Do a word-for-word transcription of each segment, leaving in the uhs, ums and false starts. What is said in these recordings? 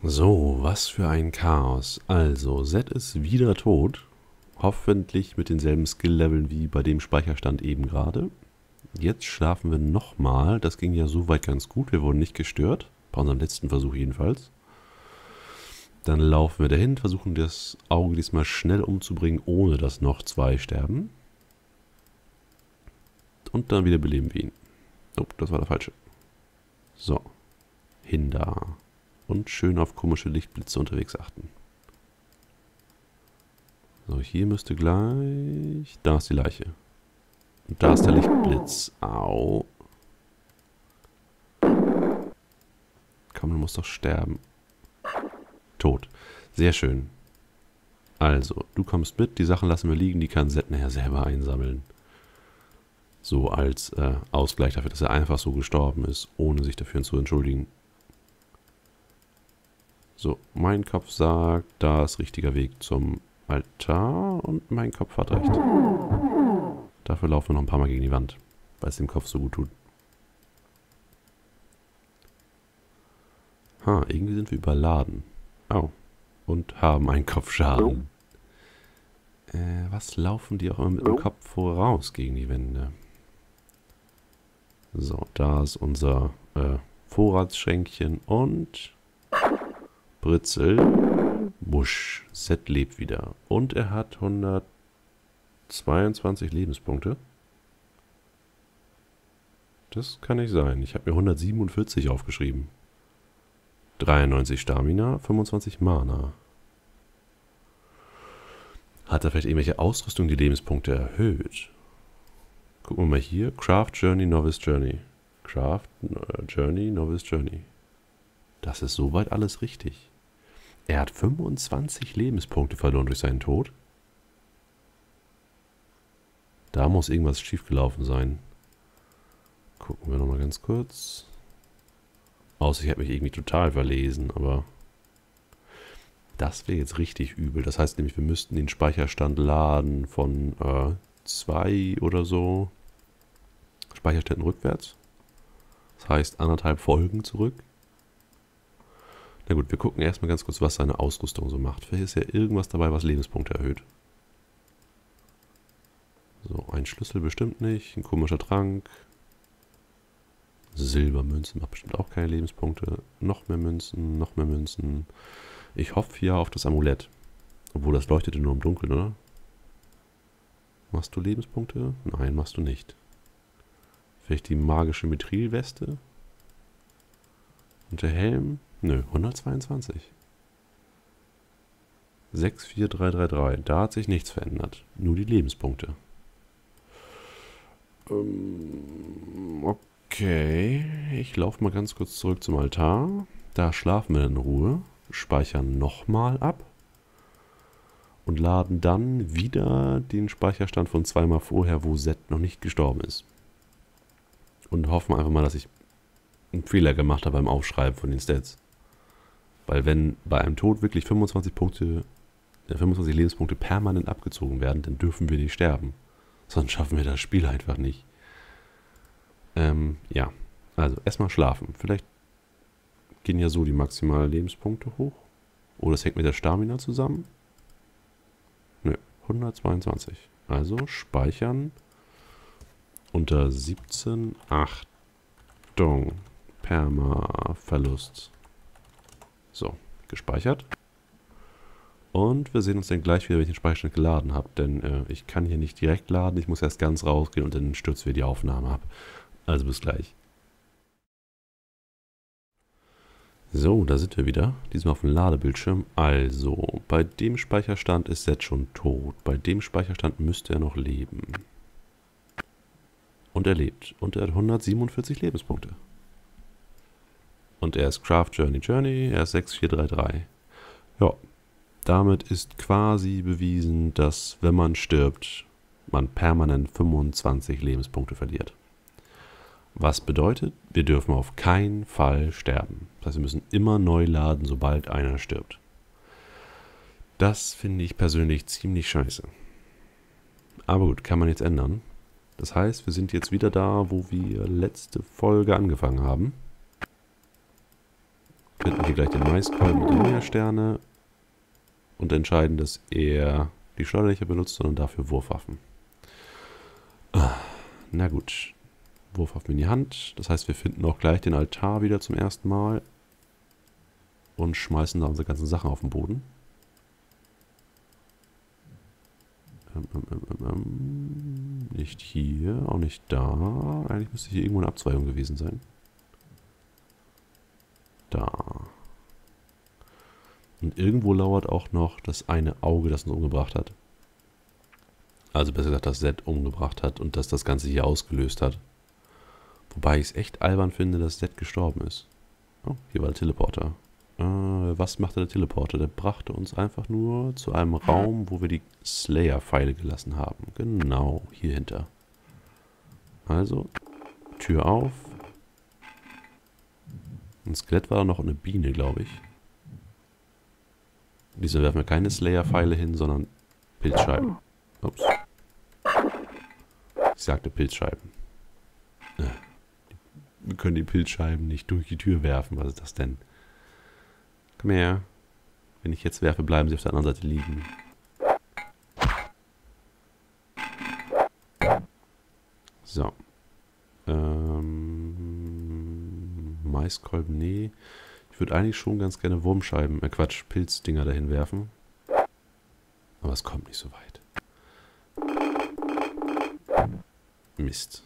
So, was für ein Chaos. Also, Zed ist wieder tot. Hoffentlich mit denselben Skill-Leveln wie bei dem Speicherstand eben gerade. Jetzt schlafen wir nochmal. Das ging ja soweit ganz gut. Wir wurden nicht gestört. Bei unserem letzten Versuch jedenfalls. Dann laufen wir dahin, versuchen das Auge diesmal schnell umzubringen, ohne dass noch zwei sterben. Und dann wieder beleben wir ihn. Oh, das war der falsche. So. Hin da. Und schön auf komische Lichtblitze unterwegs achten. So, hier müsste gleich... Da ist die Leiche. Und da ist der Lichtblitz. Au. Komm, du musst doch sterben. Tot. Sehr schön. Also, du kommst mit, die Sachen lassen wir liegen, die kann Zed nachher selber einsammeln. So als äh, Ausgleich dafür, dass er einfach so gestorben ist, ohne sich dafür zu entschuldigen. So, mein Kopf sagt, da ist richtiger Weg zum Altar und mein Kopf hat recht. Dafür laufen wir noch ein paar Mal gegen die Wand, weil es dem Kopf so gut tut. Ha, irgendwie sind wir überladen. Oh, und haben einen Kopfschaden. Äh, was laufen die auch immer mit dem Kopf voraus gegen die Wände? So, da ist unser äh, Vorratsschränkchen und... Britzel. Busch. Zed lebt wieder. Und er hat hundertzweiundzwanzig Lebenspunkte. Das kann nicht sein. Ich habe mir hundertsiebenundvierzig aufgeschrieben. dreiundneunzig Stamina, fünfundzwanzig Mana. Hat er vielleicht irgendwelche Ausrüstung die Lebenspunkte erhöht? Gucken wir mal hier. Craft Journey, Novice Journey. Craft äh, Journey, Novice Journey. Das ist soweit alles richtig. Er hat fünfundzwanzig Lebenspunkte verloren durch seinen Tod. Da muss irgendwas schiefgelaufen sein. Gucken wir nochmal ganz kurz. Außer ich habe mich irgendwie total verlesen, aber das wäre jetzt richtig übel. Das heißt nämlich, wir müssten den Speicherstand laden von äh, zwei oder so Speicherständen rückwärts. Das heißt anderthalb Folgen zurück. Na gut, wir gucken erstmal ganz kurz, was seine Ausrüstung so macht. Vielleicht ist ja irgendwas dabei, was Lebenspunkte erhöht. So, ein Schlüssel bestimmt nicht. Ein komischer Trank. Silbermünzen macht bestimmt auch keine Lebenspunkte. Noch mehr Münzen, noch mehr Münzen. Ich hoffe ja auf das Amulett. Obwohl, das leuchtete nur im Dunkeln, oder? Machst du Lebenspunkte? Nein, machst du nicht. Vielleicht die magische Mithrilweste? Und der Helm? Nö, hundertzweiundzwanzig. sechs vier drei drei drei. Da hat sich nichts verändert. Nur die Lebenspunkte. Ähm, okay. Ich laufe mal ganz kurz zurück zum Altar. Da schlafen wir in Ruhe. Speichern nochmal ab. Und laden dann wieder den Speicherstand von zweimal vorher, wo Zed noch nicht gestorben ist. Und hoffen einfach mal, dass ich einen Fehler gemacht habe beim Aufschreiben von den Stats. Weil wenn bei einem Tod wirklich fünfundzwanzig Punkte, äh, fünfundzwanzig Lebenspunkte permanent abgezogen werden, dann dürfen wir nicht sterben. Sonst schaffen wir das Spiel einfach nicht. Ähm, ja. Also erstmal schlafen. Vielleicht gehen ja so die maximalen Lebenspunkte hoch. Oder es hängt mit der Stamina zusammen. Nö, hundertzweiundzwanzig. Also speichern. Unter siebzehn. Achtung. Perma-Verlust. So, gespeichert. Und wir sehen uns dann gleich wieder, wenn ich den Speicherstand geladen habe. Denn äh, ich kann hier nicht direkt laden. Ich muss erst ganz rausgehen und dann stürzen wir die Aufnahme ab. Also bis gleich. So, da sind wir wieder. Diesmal auf dem Ladebildschirm. Also, bei dem Speicherstand ist Zed schon tot. Bei dem Speicherstand müsste er noch leben. Und er lebt. Und er hat hundertsiebenundvierzig Lebenspunkte. Und er ist Craft Journey Journey, er ist sechs vier drei drei. Ja, damit ist quasi bewiesen, dass wenn man stirbt, man permanent fünfundzwanzig Lebenspunkte verliert. Was bedeutet, wir dürfen auf keinen Fall sterben. Das heißt, wir müssen immer neu laden, sobald einer stirbt. Das finde ich persönlich ziemlich scheiße. Aber gut, kann man jetzt ändern. Das heißt, wir sind jetzt wieder da, wo wir letzte Folge angefangen haben. Finden hier gleich den Maiskolben und die Ninja-Sterne und entscheiden, dass er die Schleuderlicher benutzt, sondern dafür Wurfwaffen. Ah, na gut. Wurfwaffen in die Hand. Das heißt, wir finden auch gleich den Altar wieder zum ersten Mal und schmeißen da unsere ganzen Sachen auf den Boden. Ähm, ähm, ähm, ähm, nicht hier, auch nicht da. Eigentlich müsste hier irgendwo eine Abzweigung gewesen sein. Da. Und irgendwo lauert auch noch das eine Auge, das uns umgebracht hat. Also besser gesagt, das Zed umgebracht hat und das das Ganze hier ausgelöst hat. Wobei ich es echt albern finde, dass Zed gestorben ist. Oh, hier war der Teleporter. Äh, was machte der Teleporter? Der brachte uns einfach nur zu einem Raum, wo wir die Slayer-Pfeile gelassen haben. Genau, hier hinter. Also, Tür auf. Ein Skelett war da noch eine Biene, glaube ich. Diesmal werfen wir keine Slayer-Pfeile hin, sondern Pilzscheiben. Ups. Ich sagte Pilzscheiben. Äh, wir können die Pilzscheiben nicht durch die Tür werfen. Was ist das denn? Komm her. Wenn ich jetzt werfe, bleiben sie auf der anderen Seite liegen. So. Ähm, Maiskolben, nee. Ich würde eigentlich schon ganz gerne Wurmscheiben, äh Quatsch, Pilzdinger dahin werfen. Aber es kommt nicht so weit. Mist.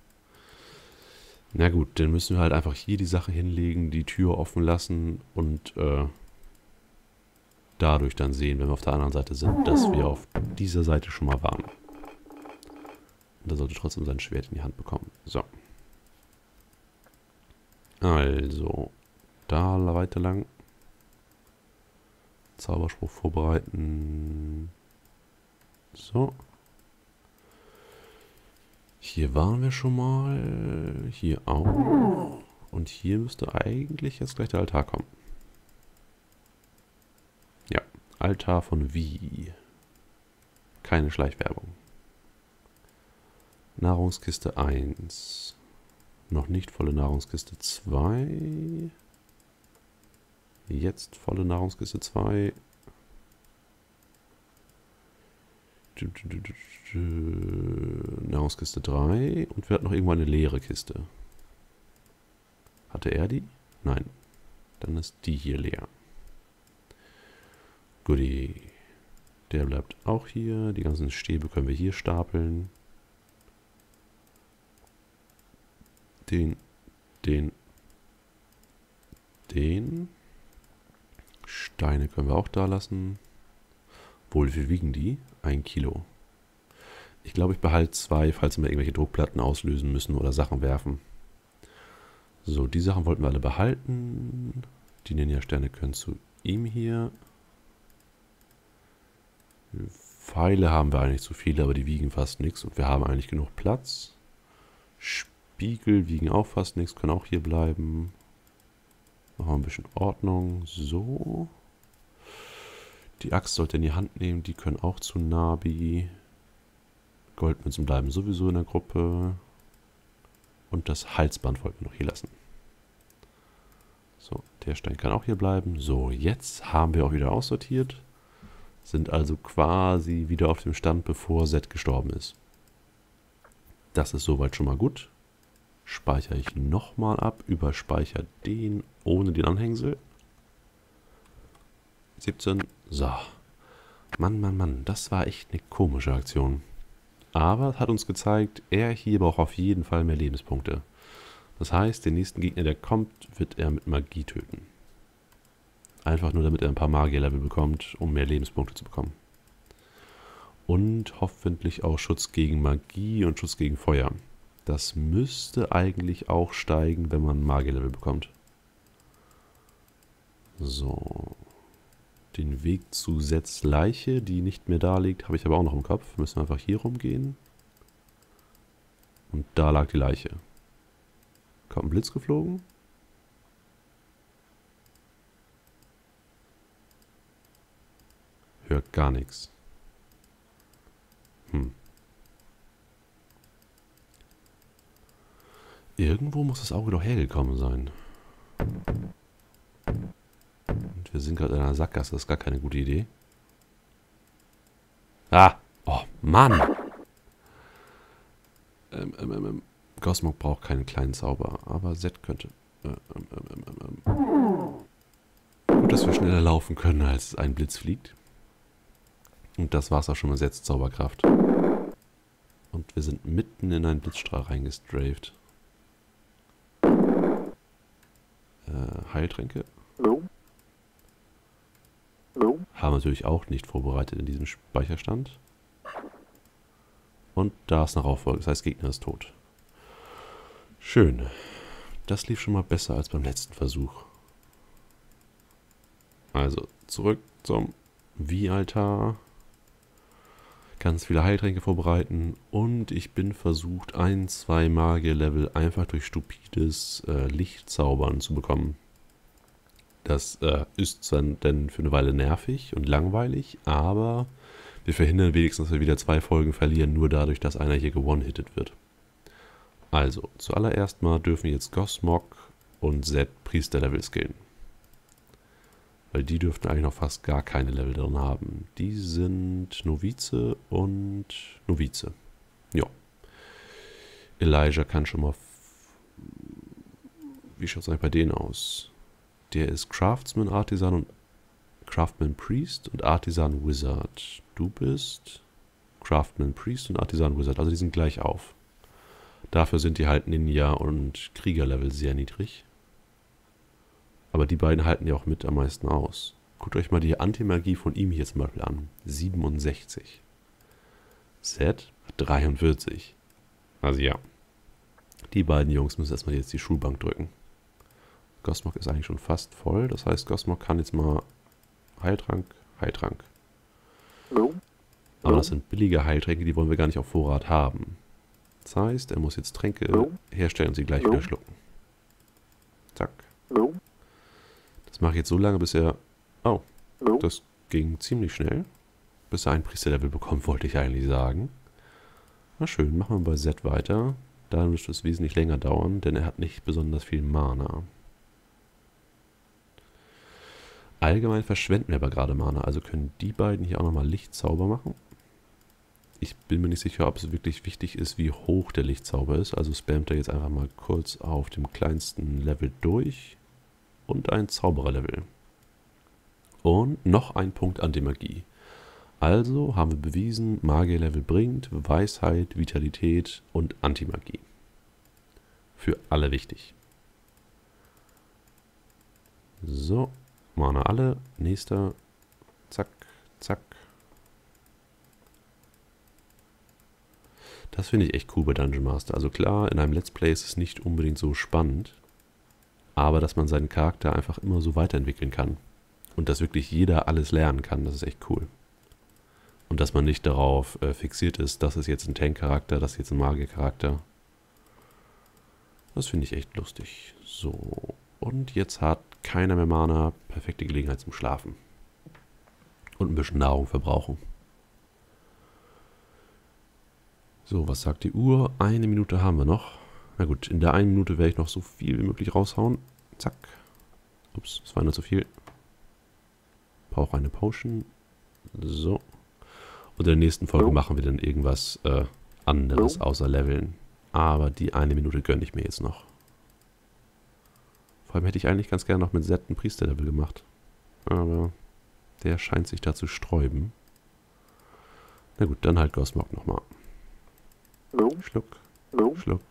Na gut, dann müssen wir halt einfach hier die Sache hinlegen, die Tür offen lassen und äh, dadurch dann sehen, wenn wir auf der anderen Seite sind, dass wir auf dieser Seite schon mal waren. Und er sollte trotzdem sein Schwert in die Hand bekommen. So. Also, da weiter lang. Zauberspruch vorbereiten. So. Hier waren wir schon mal. Hier auch. Und hier müsste eigentlich jetzt gleich der Altar kommen. Ja, Altar von Wie. Keine Schleichwerbung. Nahrungskiste eins. Noch nicht volle Nahrungskiste zwei. Jetzt volle Nahrungskiste zwei. Nahrungskiste drei. Und wir hatten noch irgendwo eine leere Kiste. Hatte er die? Nein. Dann ist die hier leer. Goodie. Der bleibt auch hier. Die ganzen Stäbe können wir hier stapeln. Den, den, den. Steine können wir auch da lassen. Wohl, wie viel wiegen die? Ein Kilo. Ich glaube, ich behalte zwei, falls wir irgendwelche Druckplatten auslösen müssen oder Sachen werfen. So, die Sachen wollten wir alle behalten. Die Ninja-Sterne können zu ihm hier. Pfeile haben wir eigentlich zu viele, aber die wiegen fast nichts. Und wir haben eigentlich genug Platz. Spiegel wiegen auch fast nichts, können auch hier bleiben. Machen wir ein bisschen Ordnung. So. Die Axt sollte in die Hand nehmen. Die können auch zu Nabi. Goldmünzen bleiben sowieso in der Gruppe. Und das Halsband wollten wir noch hier lassen. So, der Stein kann auch hier bleiben. So, jetzt haben wir auch wieder aussortiert. Sind also quasi wieder auf dem Stand, bevor Zed gestorben ist. Das ist soweit schon mal gut. Speichere ich nochmal ab. Überspeichere den ohne den Anhängsel. siebzehn. So. Mann, Mann, Mann. Das war echt eine komische Aktion. Aber hat uns gezeigt, er hier braucht auf jeden Fall mehr Lebenspunkte. Das heißt, den nächsten Gegner, der kommt, wird er mit Magie töten. Einfach nur, damit er ein paar Magier-Level bekommt, um mehr Lebenspunkte zu bekommen. Und hoffentlich auch Schutz gegen Magie und Schutz gegen Feuer. Das müsste eigentlich auch steigen, wenn man Magier-Level bekommt. So. Den Weg zu Zeds Leiche, die nicht mehr da liegt, habe ich aber auch noch im Kopf. Müssen wir einfach hier rumgehen. Und da lag die Leiche. Kommt ein Blitz geflogen? Hört gar nichts. Hm. Irgendwo muss das Auge doch hergekommen sein. wir sind gerade in einer Sackgasse. Das ist gar keine gute Idee. Ah! Oh, Mann! Ähm, ähm, ähm, Cosmog braucht keinen kleinen Zauber, aber Z könnte. Ähm, ähm, ähm, ähm, ähm. Gut, dass wir schneller laufen können, als ein Blitz fliegt. Und das war's auch schon mit Z's Zauberkraft. Und wir sind mitten in einen Blitzstrahl reingestraft. Äh, Heiltränke. Haben wir natürlich auch nicht vorbereitet in diesem Speicherstand. Und da ist eine Rauffolge, das heißt Gegner ist tot. Schön. Das lief schon mal besser als beim letzten Versuch. Also zurück zum V-Altar. Ganz viele Heiltränke vorbereiten. Und ich bin versucht, ein, zwei Magier-Level einfach durch stupides äh, Lichtzaubern zu bekommen. Das äh, ist dann, dann für eine Weile nervig und langweilig, aber wir verhindern wenigstens, dass wir wieder zwei Folgen verlieren, nur dadurch, dass einer hier gewone-hitted wird. Also, zuallererst mal dürfen jetzt Cosmog und Z Priester-Level skillen. Weil die dürften eigentlich noch fast gar keine Level drin haben. Die sind Novize und Novize. Ja. Elijah kann schon mal... Wie schaut es eigentlich bei denen aus? Der ist Craftsman, Artisan und Craftsman Priest und Artisan Wizard. Du bist Craftsman Priest und Artisan Wizard. Also die sind gleich auf. Dafür sind die halt Ninja und Krieger-Level sehr niedrig. Aber die beiden halten ja auch mit am meisten aus. Guckt euch mal die Antimagie von ihm hier zum Beispiel an. siebenundsechzig. Z hat dreiundvierzig. Also ja. Die beiden Jungs müssen erstmal jetzt die Schulbank drücken. Cosmog ist eigentlich schon fast voll. Das heißt, Cosmog kann jetzt mal Heiltrank, Heiltrank. Aber das sind billige Heiltränke, die wollen wir gar nicht auf Vorrat haben. Das heißt, er muss jetzt Tränke herstellen und sie gleich wieder schlucken. Zack. Das mache ich jetzt so lange, bis er... Oh, das ging ziemlich schnell. Bis er ein Priesterlevel bekommt, wollte ich eigentlich sagen. Na schön, machen wir bei Z weiter. Da müsste es wesentlich länger dauern, denn er hat nicht besonders viel Mana. Allgemein verschwenden wir aber gerade Mana, also können die beiden hier auch nochmal Lichtzauber machen. Ich bin mir nicht sicher, ob es wirklich wichtig ist, wie hoch der Lichtzauber ist, also spammt er jetzt einfach mal kurz auf dem kleinsten Level durch und ein Zaubererlevel. Und noch ein Punkt Antimagie. Also haben wir bewiesen, Magierlevel bringt Weisheit, Vitalität und Antimagie. Für alle wichtig. So. Mana alle, nächster, zack, zack. Das finde ich echt cool bei Dungeon Master. Also klar, in einem Let's Play ist es nicht unbedingt so spannend, aber dass man seinen Charakter einfach immer so weiterentwickeln kann und dass wirklich jeder alles lernen kann, das ist echt cool. Und dass man nicht darauf äh, fixiert ist, das ist jetzt ein Tank-Charakter, das ist jetzt ein Magier-Charakter. Das finde ich echt lustig. So, und jetzt hat keiner mehr Mana, perfekte Gelegenheit zum Schlafen. Und ein bisschen Nahrung verbrauchen. So, was sagt die Uhr? Eine Minute haben wir noch. Na gut, in der einen Minute werde ich noch so viel wie möglich raushauen. Zack. Ups, das war nur zu viel. Brauche eine Potion. So. Und in der nächsten Folge machen wir dann irgendwas äh, anderes außer Leveln. Aber die eine Minute gönne ich mir jetzt noch. Vor allem hätte ich eigentlich ganz gerne noch mit Z ein Priesterlevel gemacht. Aber der scheint sich da zu sträuben. Na gut, dann halt Cosmog nochmal. Schluck, Schluck.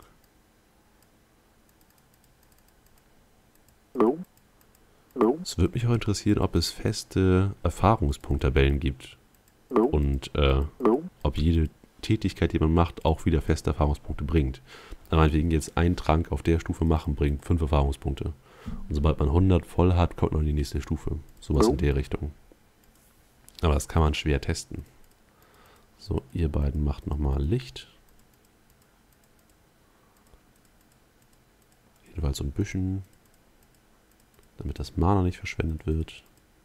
Es würde mich auch interessieren, ob es feste Erfahrungspunkttabellen gibt. Und äh, ob jede Tätigkeit, die man macht, auch wieder feste Erfahrungspunkte bringt. Meinetwegen jetzt ein Trank auf der Stufe machen, bringt fünf Erfahrungspunkte. Und sobald man hundert voll hat, kommt man in die nächste Stufe. Sowas in der Richtung. Aber das kann man schwer testen. So, ihr beiden macht nochmal Licht. Jedenfalls so ein bisschen, damit das Mana nicht verschwendet wird.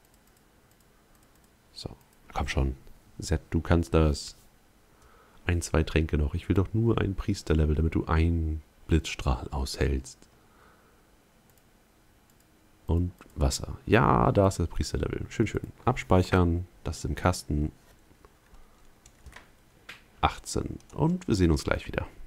So, komm schon. Z, du kannst das. Ein, zwei Tränke noch. Ich will doch nur ein Priesterlevel, damit du einen Blitzstrahl aushältst. Und Wasser. Ja, da ist das Priesterlevel. Schön, schön. Abspeichern. Das ist im Kasten. achtzehn. Und wir sehen uns gleich wieder.